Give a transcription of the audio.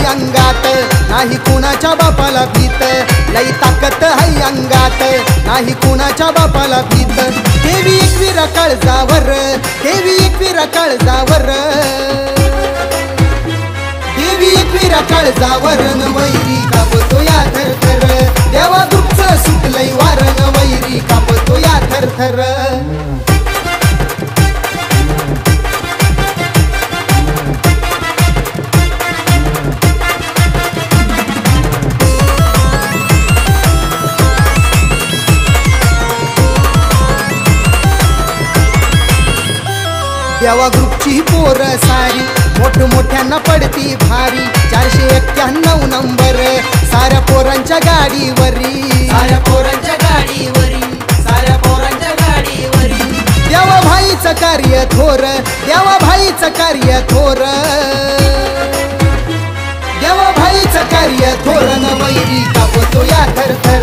हाय अंगात, नाही कुणाच्या बापाला भीत, लई ताकद हाय अंगात, नाही कुणाच्या बापाला भीत। देवी एकवीरा काळजावर, देवी एकवीरा काळजावर, देवी एकवीरा काळजावर, वैरी कापतो या थरथर, देवा ग्रुपचं सुटलंय वारण, वैरी कापतो या थरथर। देवा ग्रुपची पोर सारी मोठमोठ्यांना पडती भारी, 491 नंबर साऱ्या पोरांच्या गाडीवरी, साऱ्या पोरांच्या गाडीवरी, साऱ्या पोरांच्या गाडीवरी। देवा भाईचं कार्य थोर, देवा भाईचं कार्य थोर, देवा भाईचं कार्य थोर, वैरी कापतो या थरथर,